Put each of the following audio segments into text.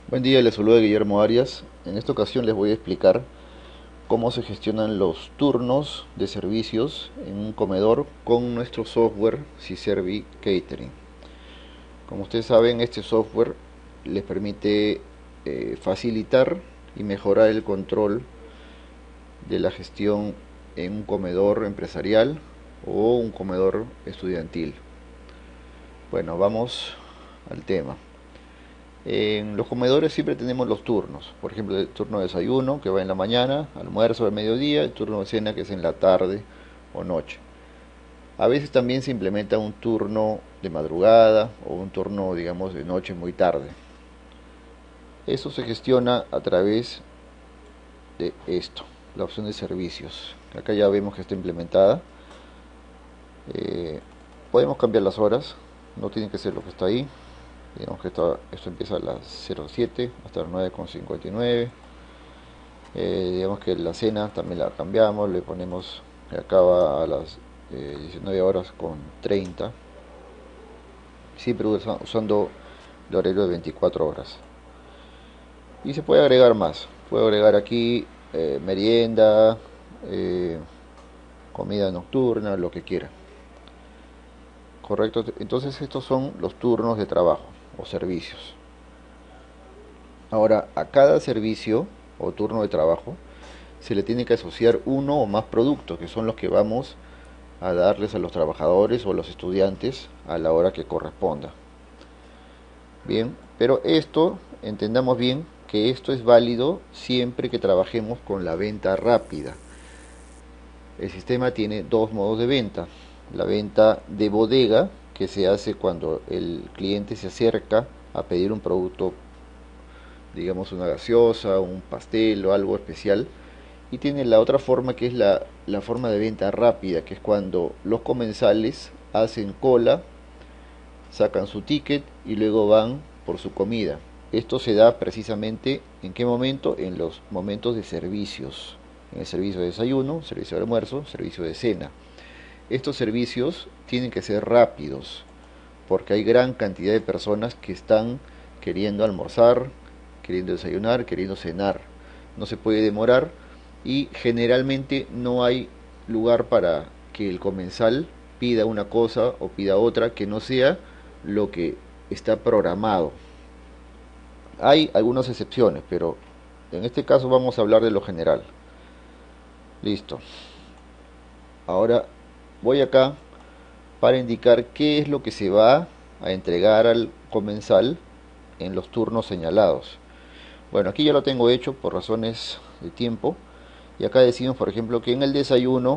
Buen día, les saluda Guillermo Arias. En esta ocasión les voy a explicar cómo se gestionan los turnos de servicios en un comedor con nuestro software Syservi Catering. Como ustedes saben, este software les permite facilitar y mejorar el control de la gestión en un comedor empresarial o un comedor estudiantil. Bueno, vamos al tema. En los comedores siempre tenemos los turnos, por ejemplo, el turno de desayuno que va en la mañana, almuerzo al mediodía, el turno de cena que es en la tarde o noche. A veces también se implementa un turno de madrugada o un turno, digamos, de noche muy tarde. Eso se gestiona a través de esto, la opción de servicios. Acá ya vemos que está implementada. Eh, Podemos cambiar las horas, no tiene que ser lo que está ahí. Digamos que esto empieza a las 07 hasta las 9:59. Digamos que la cena también la cambiamos, le ponemos que acaba a las 19 horas con 30, siempre usando el horario de 24 horas. Y se puede agregar más, puedo agregar aquí merienda, eh, comida nocturna, lo que quiera. Correcto, entonces estos son los turnos de trabajo o servicios. Ahora, a cada servicio o turno de trabajo se le tiene que asociar uno o más productos, que son los que vamos a darles a los trabajadores o a los estudiantes a la hora que corresponda. Bien, pero esto, entendamos bien que esto es válido siempre que trabajemos con la venta rápida. El sistema tiene dos modos de venta. La venta de bodega, que se hace cuando el cliente se acerca a pedir un producto, digamos una gaseosa, un pastel o algo especial. Y tiene la otra forma que es la forma de venta rápida, que es cuando los comensales hacen cola, sacan su ticket y luego van por su comida. Esto se da precisamente en qué momento? En los momentos de servicios. En el servicio de desayuno, servicio de almuerzo, servicio de cena. Estos servicios tienen que ser rápidos porque hay gran cantidad de personas que están queriendo almorzar, queriendo desayunar, queriendo cenar. No se puede demorar y generalmente no hay lugar para que el comensal pida una cosa o pida otra que no sea lo que está programado. Hay algunas excepciones, pero en este caso vamos a hablar de lo general. Listo. Ahora voy acá para indicar qué es lo que se va a entregar al comensal en los turnos señalados. Bueno, aquí ya lo tengo hecho por razones de tiempo. Y acá decimos, por ejemplo, que en el desayuno,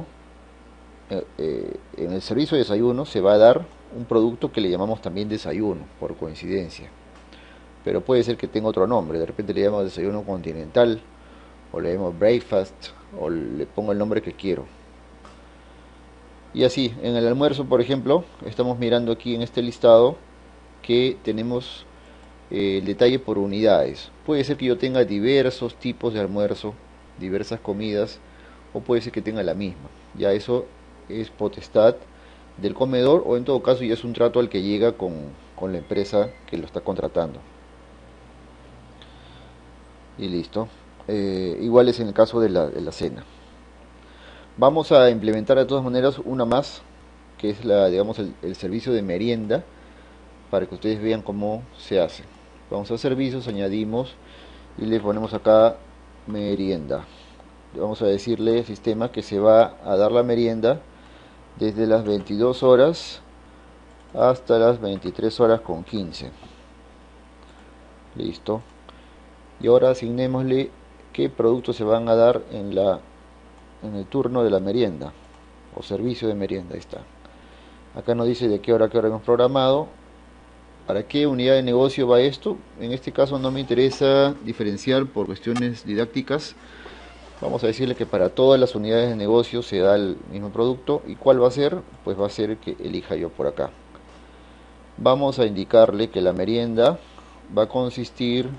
en el servicio de desayuno, se va a dar un producto que le llamamos también desayuno, por coincidencia. Pero puede ser que tenga otro nombre. De repente le llamamos desayuno continental, o le llamamos breakfast, o le pongo el nombre que quiero. Y así, en el almuerzo, por ejemplo, estamos mirando aquí en este listado que tenemos el detalle por unidades. Puede ser que yo tenga diversos tipos de almuerzo, diversas comidas, o puede ser que tenga la misma. Ya eso es potestad del comedor o en todo caso ya es un trato al que llega con la empresa que lo está contratando. Y listo. Igual es en el caso de la cena. Vamos a implementar de todas maneras una más, que es digamos, el servicio de merienda, para que ustedes vean cómo se hace. Vamos a servicios, añadimos y le ponemos acá merienda. Vamos a decirle al sistema que se va a dar la merienda desde las 22 horas hasta las 23 horas con 15. Listo. Y ahora asignémosle qué productos se van a dar en el turno de la merienda o servicio de merienda. Ahí está. Acá nos dice de qué hora a qué hora hemos programado. ¿Para qué unidad de negocio va esto? En este caso no me interesa diferenciar por cuestiones didácticas. Vamos a decirle que para todas las unidades de negocio se da el mismo producto. ¿Y cuál va a ser? Pues va a ser que elija yo por acá. Vamos a indicarle que la merienda va a consistir,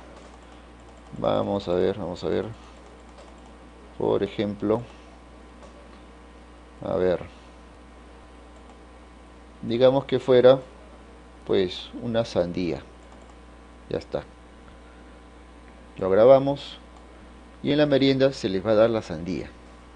vamos a ver, por ejemplo, a ver, digamos que fuera pues una sandía. Ya está. Lo grabamos y en la merienda se les va a dar la sandía.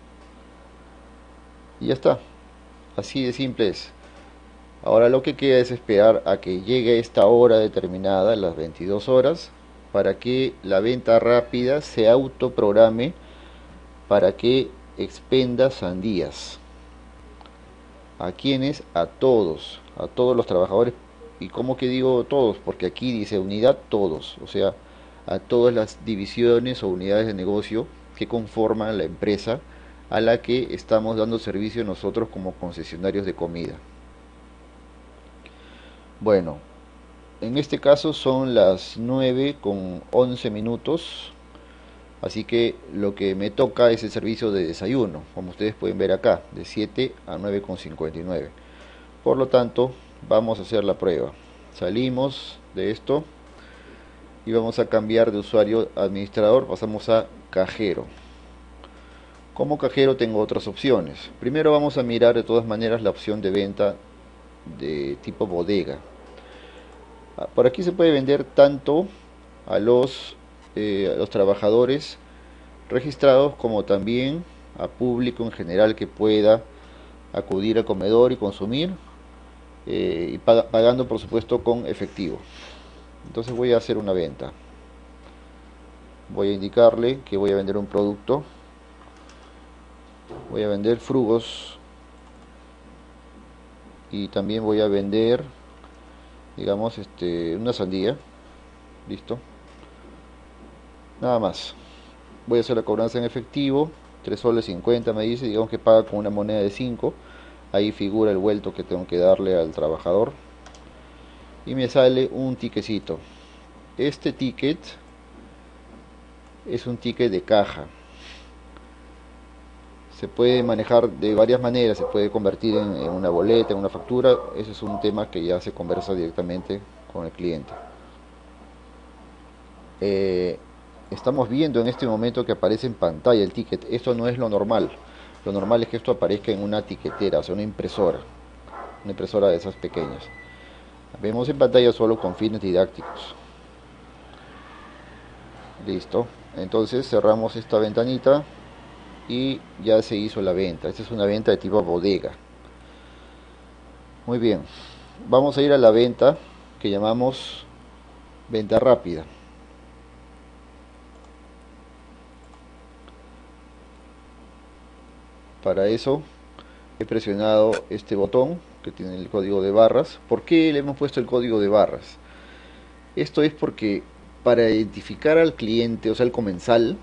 Y ya está, así de simple es. Ahora lo que queda es esperar a que llegue esta hora determinada, las 22 horas, para que la venta rápida se autoprograme para que expenda sandías. ¿A quiénes? A todos los trabajadores. ¿Y cómo que digo todos? Porque aquí dice unidad todos, o sea, a todas las divisiones o unidades de negocio que conforman la empresa a la que estamos dando servicio nosotros como concesionarios de comida. Bueno, en este caso son las 9:11, así que lo que me toca es el servicio de desayuno, como ustedes pueden ver acá, de 7 a 9:59. Por lo tanto, vamos a hacer la prueba. Salimos de esto y vamos a cambiar de usuario administrador, pasamos a cajero. Como cajero tengo otras opciones. Primero vamos a mirar de todas maneras la opción de venta de tipo bodega. Por aquí se puede vender tanto a los trabajadores registrados como también a público en general que pueda acudir al comedor y consumir, y pagando por supuesto con efectivo. Entonces voy a hacer una venta. Voy a indicarle que voy a vender un producto. Voy a vender frugos y también voy a vender, digamos, una sandía. Listo. Nada más. Voy a hacer la cobranza en efectivo. 3,50 soles me dice, digamos que paga con una moneda de 5. Ahí figura el vuelto que tengo que darle al trabajador. Y me sale un tiquecito. Este ticket es un ticket de caja. Se puede manejar de varias maneras, se puede convertir en una boleta, en una factura. Ese es un tema que ya se conversa directamente con el cliente. Estamos viendo en este momento que aparece en pantalla el ticket. Esto no es lo normal. Lo normal es que esto aparezca en una tiquetera, o sea, una impresora de esas pequeñas. Vemos en pantalla solo con fines didácticos. Listo. Entonces cerramos esta ventanita y ya se hizo la venta. Esta es una venta de tipo bodega. Muy bien. Vamos a ir a la venta que llamamos venta rápida. Para eso he presionado este botón que tiene el código de barras. ¿Por qué le hemos puesto el código de barras? Esto es porque para identificar al cliente, o sea, al comensal,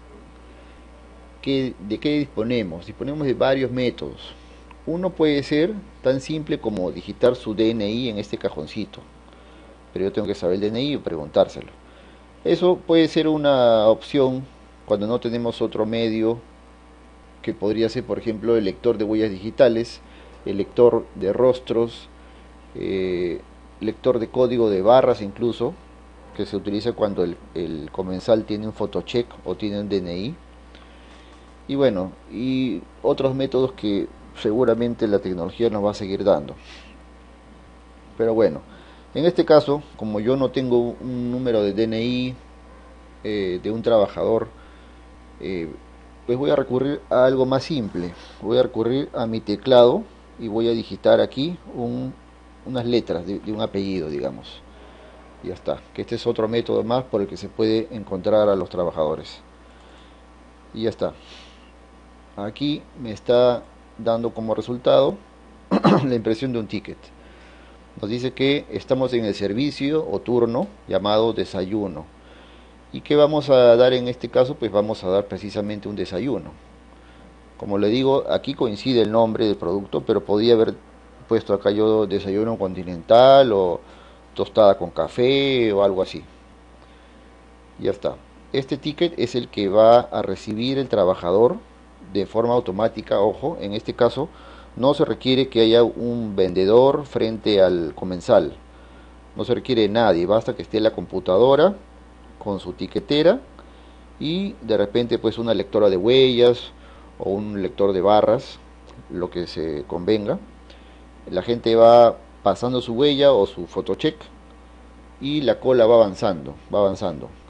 ¿de qué disponemos? Disponemos de varios métodos. Uno puede ser tan simple como digitar su DNI en este cajoncito, pero yo tengo que saber el DNI y preguntárselo. Eso puede ser una opción cuando no tenemos otro medio, que podría ser, por ejemplo, el lector de huellas digitales, el lector de rostros, lector de código de barras incluso, que se utiliza cuando el comensal tiene un photocheck o tiene un DNI. Y bueno, y otros métodos que seguramente la tecnología nos va a seguir dando. Pero bueno, en este caso, como yo no tengo un número de DNI de un trabajador, pues voy a recurrir a algo más simple. Voy a recurrir a mi teclado y voy a digitar aquí unas letras de un apellido, digamos. Ya está, que este es otro método más por el que se puede encontrar a los trabajadores. Y ya está. Aquí me está dando como resultado la impresión de un ticket. Nos dice que estamos en el servicio o turno llamado desayuno. ¿Y qué vamos a dar en este caso? Pues vamos a dar precisamente un desayuno. Como le digo, aquí coincide el nombre del producto, pero podía haber puesto acá yo desayuno continental o tostada con café o algo así. Ya está. Este ticket es el que va a recibir el trabajador de forma automática. Ojo, en este caso no se requiere que haya un vendedor frente al comensal. No se requiere nadie, basta que esté la computadora con su tiquetera y de repente pues una lectora de huellas o un lector de barras, lo que se convenga. La gente va pasando su huella o su photocheck y la cola va avanzando, va avanzando.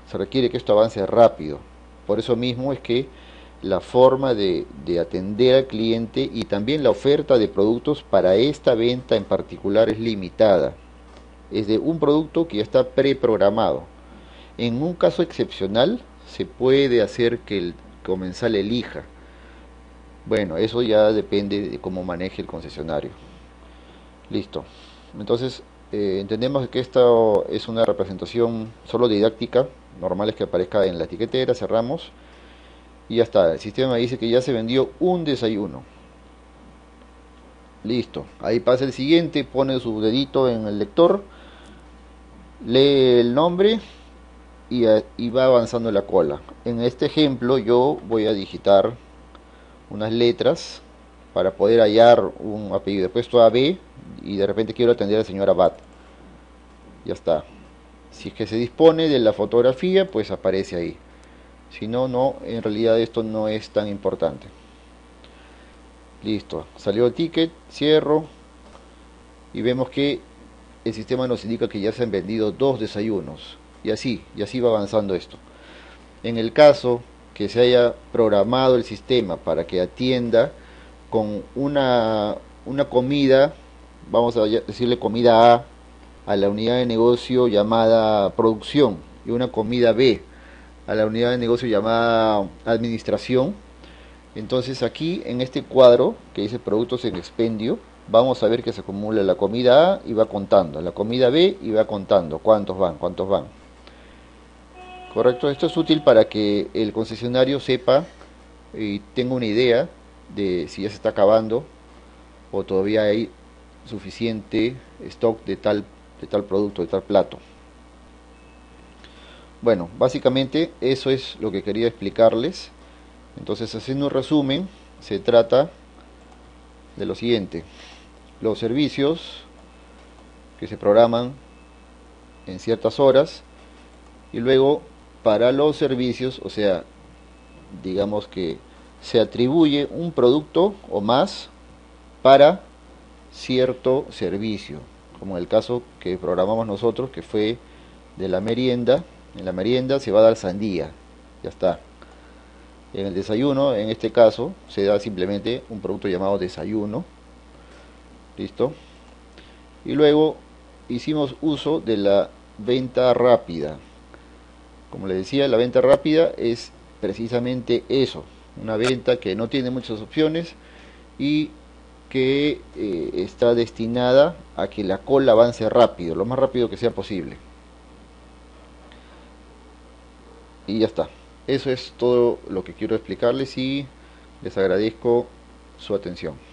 Se requiere que esto avance rápido. Por eso mismo es que la forma de atender al cliente y también la oferta de productos para esta venta en particular es limitada. Es de un producto que ya está preprogramado. En un caso excepcional se puede hacer que el comensal elija. Bueno, eso ya depende de cómo maneje el concesionario. Listo. Entonces, entendemos que esto es una representación solo didáctica. Normal es que aparezca en la etiquetera, cerramos y ya está. El sistema dice que ya se vendió un desayuno. Listo. Ahí pasa el siguiente, pone su dedito en el lector, lee el nombre y va avanzando la cola. En este ejemplo yo voy a digitar unas letras para poder hallar un apellido. He puesto AB y de repente quiero atender al señor Abad. Ya está. Si es que se dispone de la fotografía, pues aparece ahí. Si no, no, en realidad esto no es tan importante. Listo, salió el ticket, cierro y vemos que el sistema nos indica que ya se han vendido 2 desayunos. Y así va avanzando esto. En el caso que se haya programado el sistema para que atienda con una comida, vamos a decirle comida a la unidad de negocio llamada producción y una comida B a la unidad de negocio llamada administración. Entonces aquí en este cuadro que dice productos en expendio, vamos a ver que se acumula la comida A y va contando, la comida B y va contando cuántos van. Correcto, esto es útil para que el concesionario sepa y tenga una idea de si ya se está acabando o todavía hay suficiente stock de tal producto, de tal plato. Bueno, básicamente eso es lo que quería explicarles. Entonces, haciendo un resumen, se trata de lo siguiente: los servicios que se programan en ciertas horas y luego para los servicios, o sea, digamos que se atribuye un producto o más para cierto servicio, como en el caso que programamos nosotros, que fue de la merienda. En la merienda se va a dar sandía, ya está. En el desayuno, en este caso, se da simplemente un producto llamado desayuno, listo. Y luego hicimos uso de la venta rápida. Como les decía, la venta rápida es precisamente eso, una venta que no tiene muchas opciones y que está destinada a que la cola avance rápido, lo más rápido que sea posible. Y ya está. Eso es todo lo que quiero explicarles y les agradezco su atención.